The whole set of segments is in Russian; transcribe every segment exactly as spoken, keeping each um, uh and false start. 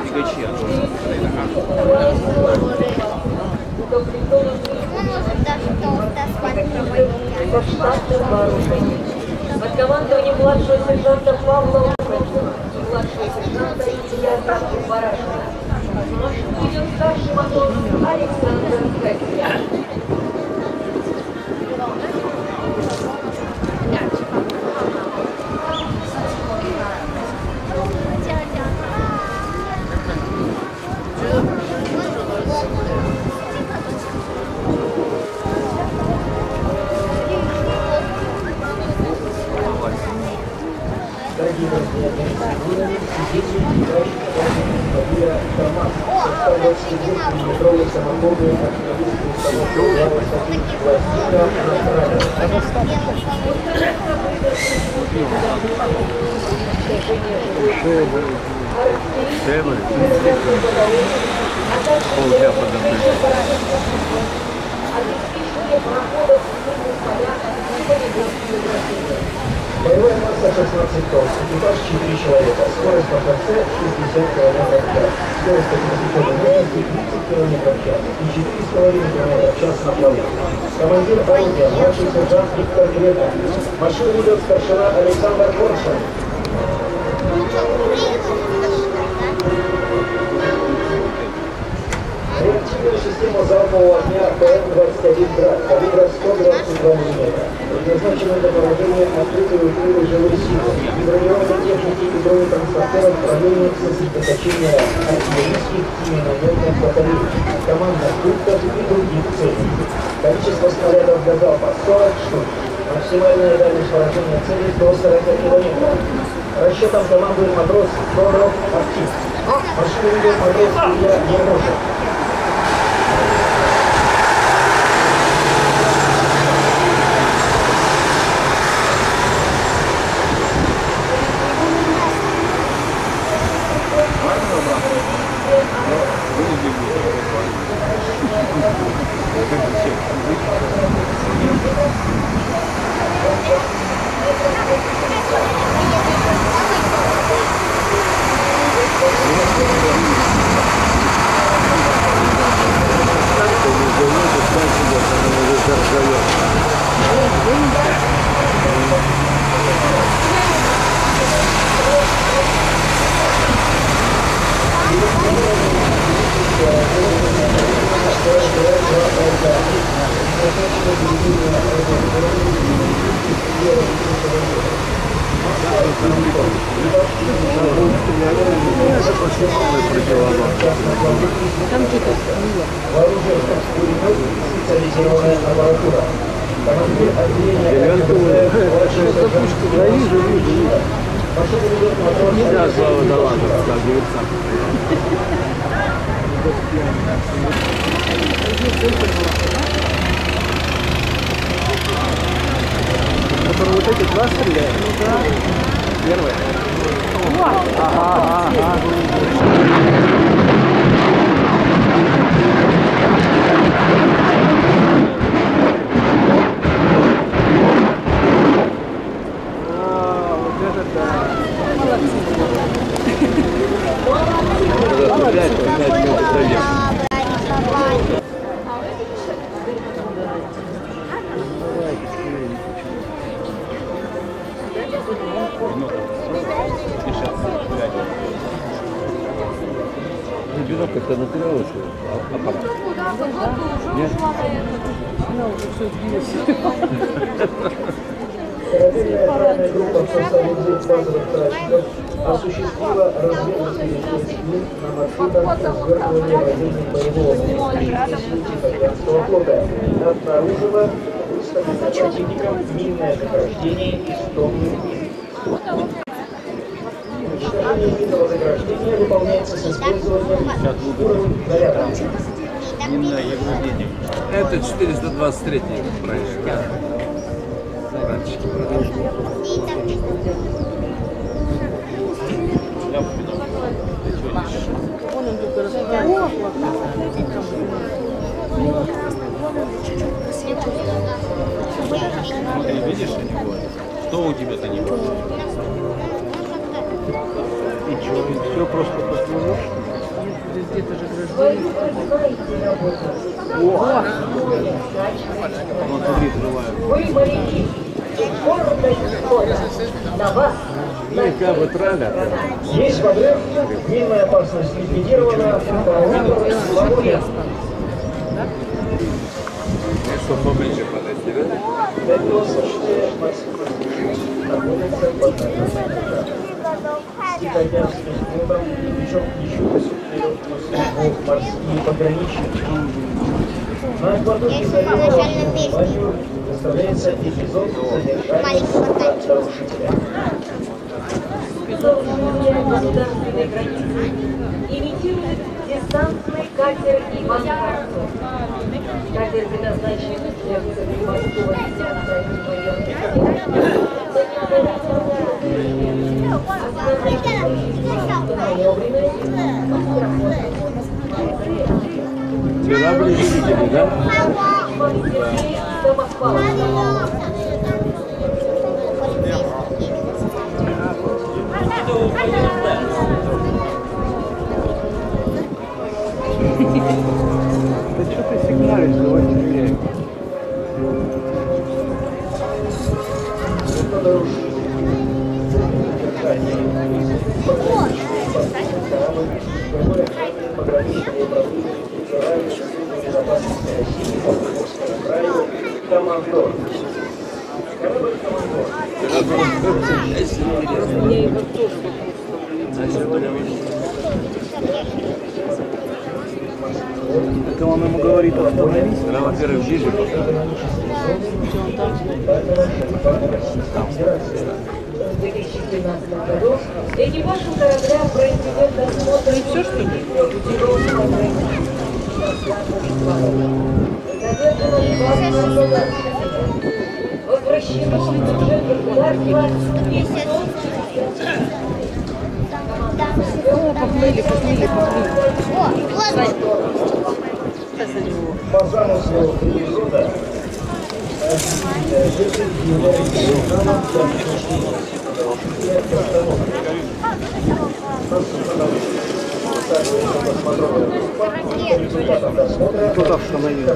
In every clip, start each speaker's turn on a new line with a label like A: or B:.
A: тягачи, а тоже
B: под командованием младшего сержанта Павла Лукашева и младшего сержанта Илья Барашева. Машину ведет старший матрос Александр Катя.
C: Дорогие друзья, сиденье автомобиля КамАЗ составляет четырехметровые самоходные автомобильные установки Владимира Боевая масса шестнадцать тонн, экипаж четыре человека, скорость по шоссе шестьдесят километров в час, скорость по пересеченной местности тридцать километров в час и четыре с половиной километра в час на плаву. Командир орудия, младший сержант Виктор Гребов. Машину ведет старшина Александр Коршин. Реактивную систему залпового огня ПМ двадцать один град, калибра сто двадцать два миллиметра. Предназначена для поражения открытой и укрытой живой силы, и бронированной техники и бронетранспортеров в районе сосредоточения артиллерийских и минометных батарей, командных пунктов и других целей. Количество снарядов для залпа сорок штук. Максимальная дальность поражения цели до сорока километров. Расчетом командует матрос Федоров Актив. Машину ведет матрос Илья Ермошев.
B: Там что-то
C: вооруженная специализированная аппаратура. Командир отделения младший сержант машину ведет матрос.
A: Да, слава, да ладно, как говорится.
D: Которые вот эти два стреляют? Ну да. Первый. Ага, ага.
A: Как-то натырялась аппарат. Нет?
C: Корабельная охранная группа в составе двух базовых тральщиков осуществила разведывательные действия на маршрутах развертывания военных боевого сил Тихоокеанского флота. Обнаружила выставленное противником минное заграждение из тонны мин. Уничтожение минного заграждения выполняется с использованием уровня заряда.
A: Это четыреста двадцать третий проект. Да. Братчики, братчики. Смотри, видишь, они говорят. Что у тебя-то не было?
D: И что, все просто послужил?
E: где-то же
B: Свою
E: граждане.
B: вы знаете работу.
E: О!
B: Вы моряки. Гордая история. На вас.
A: Ну, как бы траля.
C: Есть подрыв, минная опасность ликвидирована, параметр свободен.
A: Чтобы поближе подойти, да?
C: Для этого сочетания находится под наказанием. С Тихоокеанским флотом, причем еще вперед службу морские пограничники. На акватории залива Владимир доставляется эпизод задержания нарушителя.
B: Нарушение государственной границы имитирует десантный катер Иван Харцов. Катер предназначен для высадки морского десанта и военных
A: Вчера были видели, да?
D: Да что ты сигналишь, давай стреляй.
C: Командор.
E: Я его тоже
D: Это он ему говорит, остановись.
A: Она, во-первых, ближе.
B: В две тысячи тринадцатом году экипаж корабля произведет досмотр и все, что ли? Возвращено в бюджет государства
E: О, поплыли, поплыли, поплыли.
C: По замыслу эпизода
D: Тут остановился.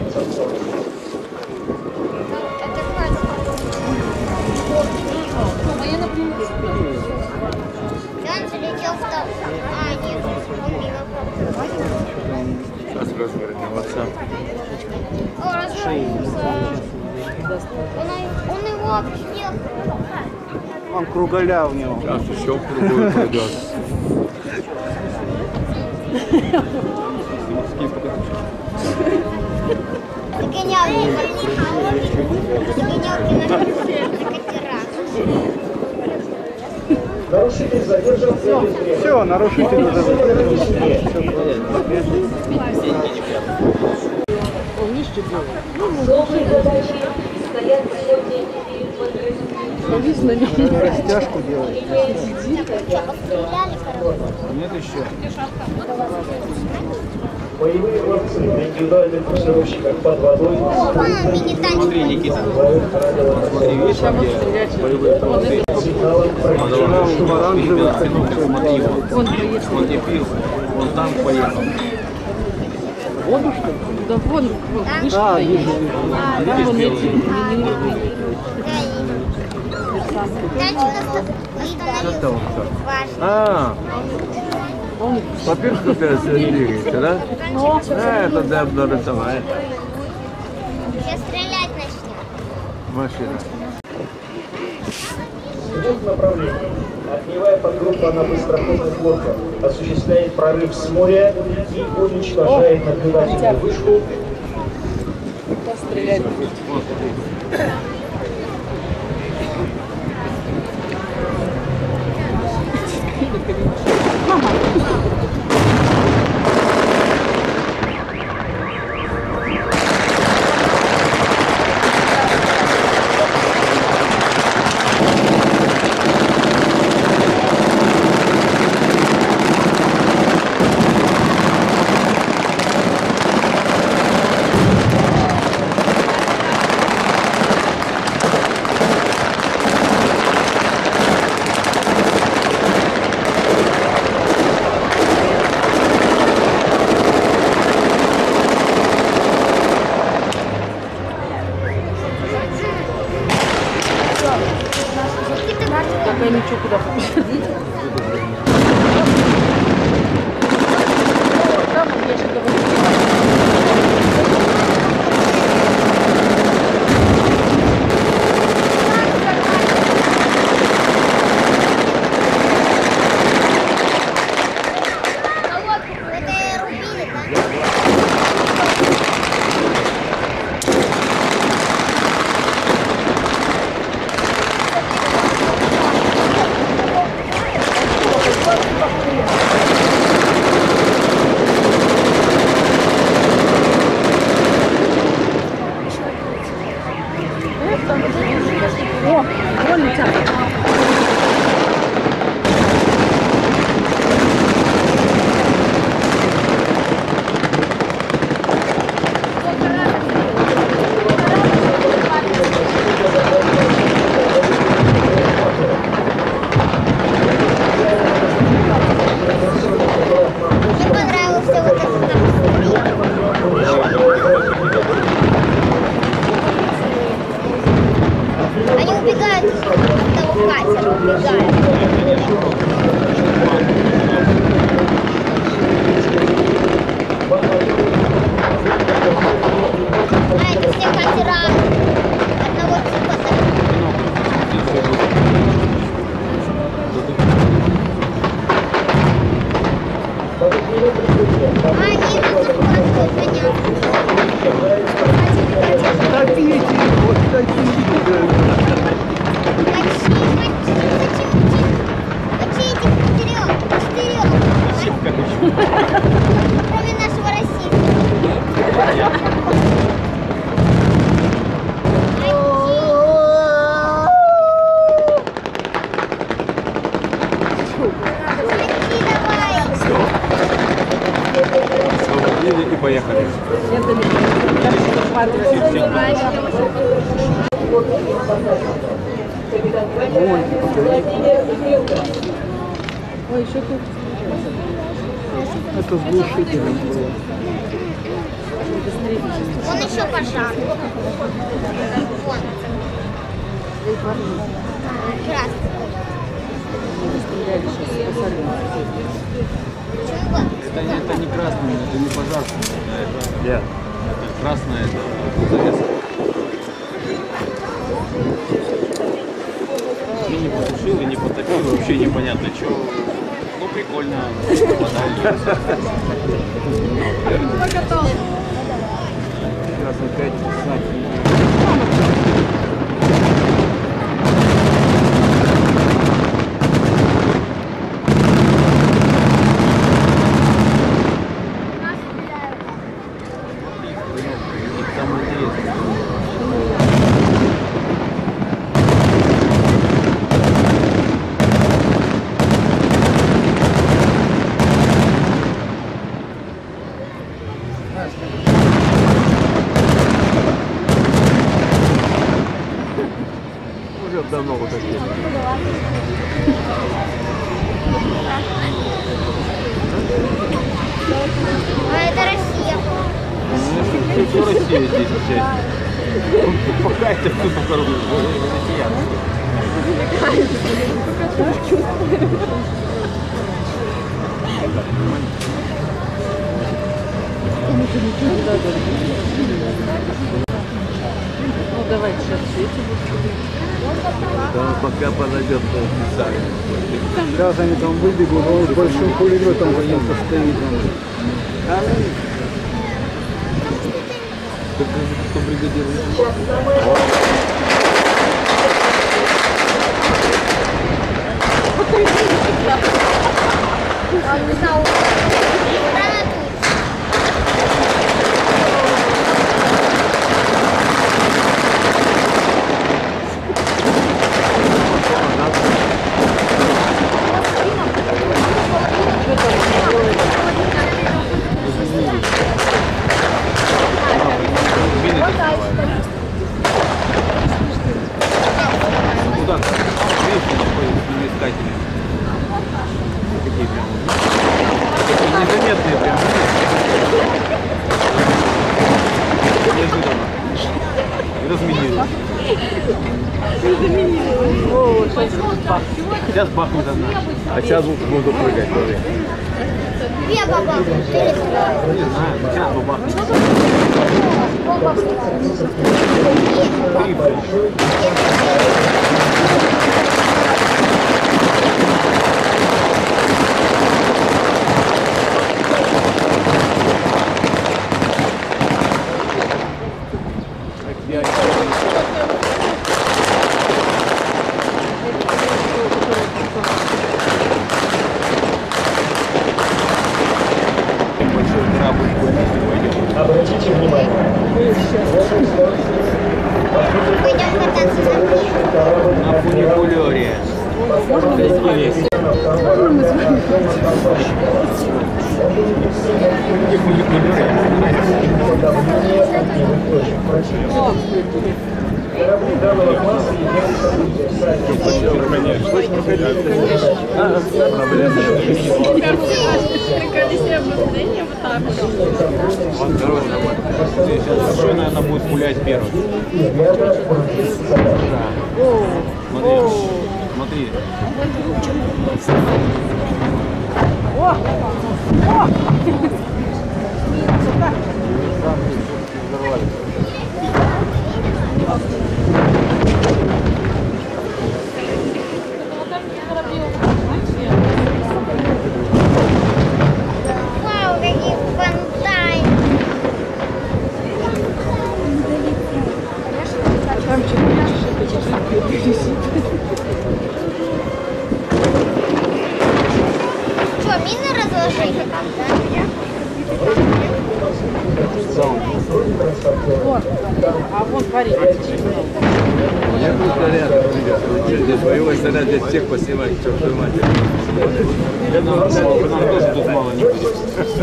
F: Он залетел в том. А, нет, он мимо.
A: Сейчас разговаривать на WhatsApp.
F: О, развернулся. Он, он его объел.
D: Он кругаля у него.
A: Сейчас еще в кругу пойдет.
F: Загонял его. Загонял его на катера.
C: нарушитель задержан для безвременного.
D: Все, нарушитель уже задержан.
E: Он видишь, что делает?
B: Сложной задачей стоят сегодня перед подразделением.
E: Повис на нем.
D: Растяжку делает.
F: Постреляли, короче.
D: Нет еще.
C: Боевые ловцы на индивидуальных буксировщиках под водой.
F: О, мини-танчик.
A: Смотри, Никита. Смотри, видишь, где боевые ловцы?
C: Сигналом
A: Вчера в оранжевых, смотри,
E: Он поехал.
A: вон где пил, вон танк поехал.
D: Воду что ли?
E: Да вон, вон, видишь,
D: А,
E: куда
D: вижу,
E: едет?
D: вижу.
E: Там вон эти минируют.
F: Танчик остановился.
A: Это он так.
F: Важно.
A: А, во-первых, это двигается, да? А, это да, нарисовая
F: Сейчас стрелять начнем.
A: машина.
C: Идут направления. Огневая подгруппа на быстроходных лодках осуществляет прорыв с моря и уничтожает наблюдательную вышку.
E: Пострелять.
D: Топите его, топите.
F: Кроме нашего российского.
A: И поехали.
E: Ой, еще тут.
D: Это с глушителем было.
F: Вон еще пожар. Вон. Красный.
A: Это, это не красный, это не пожар. Это, yeah. это красное, это завеса. И не потушил, и не потопил, вообще непонятно что. Ну прикольно. Сейчас опять писать.
D: Уже давно вот такие.
F: А это Россия.
A: Все Россия здесь вообще. Пока это все покороче.
E: Ну давайте сейчас светим.
A: Да, пока подойдет полчаса.
D: Сейчас они там выбегут, он с большим пулеметом где-то стоит. А ну,
A: Кто бригадир? Куда? Видишь, искатели. Такие прям. Незаметные прям. Неожиданно. Разминировали. Сейчас бахнет одна. А сейчас буду прыгать.
F: Две баба.
A: Не знаю, сейчас бабахнет.
C: Обратите внимание.
F: Пойдем кататься.
A: На фуникулере.
C: Корабли данного класса являются
A: Что, наверное, будет пулять первым. Смотри, смотри.
F: Вау, какие тоже их
E: А вон парень.
A: Я просто рядом, ребят. Здесь воевать, стрелять, здесь всех поснимать, черт твою мать. Я нам тоже тут мало не будет.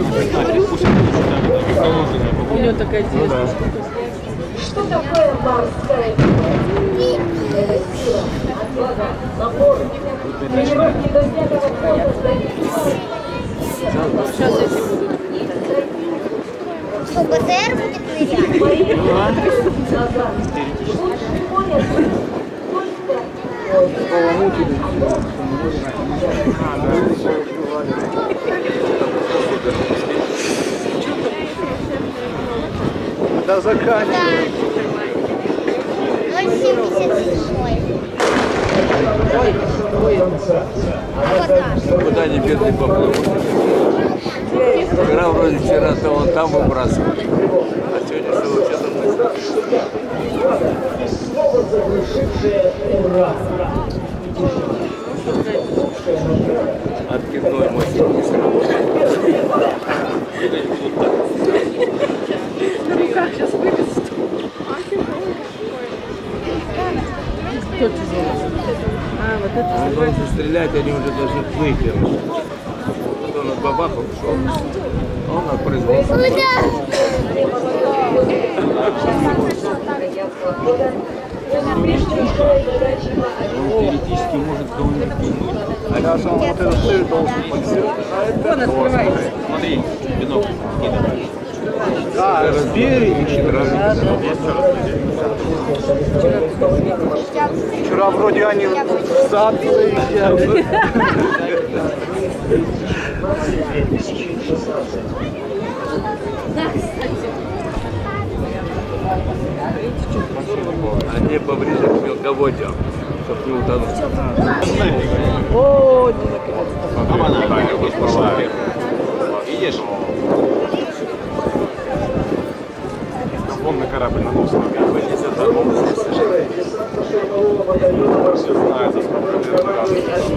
E: У него такая девушка.
B: Что такое морская сила? Это сила, отвага, напор. Тренировки до пятого фото сдают.
E: Сейчас эти будут.
F: Что, БТР будет нырять?
B: Назад. Лучше понят.
D: Да заканчивай.
F: ноль семьдесят шесть. Вот
A: Куда они бедные поплывут? Вчера вроде вчера-то он там выбрасывал. А сегодня что вообще-то
C: Снова заглушившее ура.
A: откидной мостик не сработает.
E: На руках сейчас вывезут. Кто тяжелый? А, вот это
A: Он должен стрелять, они уже должны плыть. Потом от бабахов шел. Он на производство. Он теоретически может кого-нибудь кинуть.
D: А сейчас он вот этот цель должен подсерать.
E: вон открывается.
A: Смотри, бинокль кидает.
D: А, спереди. Вчера вроде они в сад заезжали.
A: Они поближе к мелководью, чтобы не утонуть.
E: О, наконец-то.
A: Видишь?
G: Помный корабль на нос ногами. Все знают, за сколько лет раз.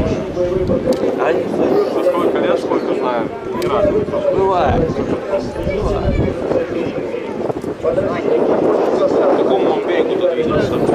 G: За сколько лет, сколько знают, ни разу не пошел.
A: Бывает.
G: К какому берегу тут видно, что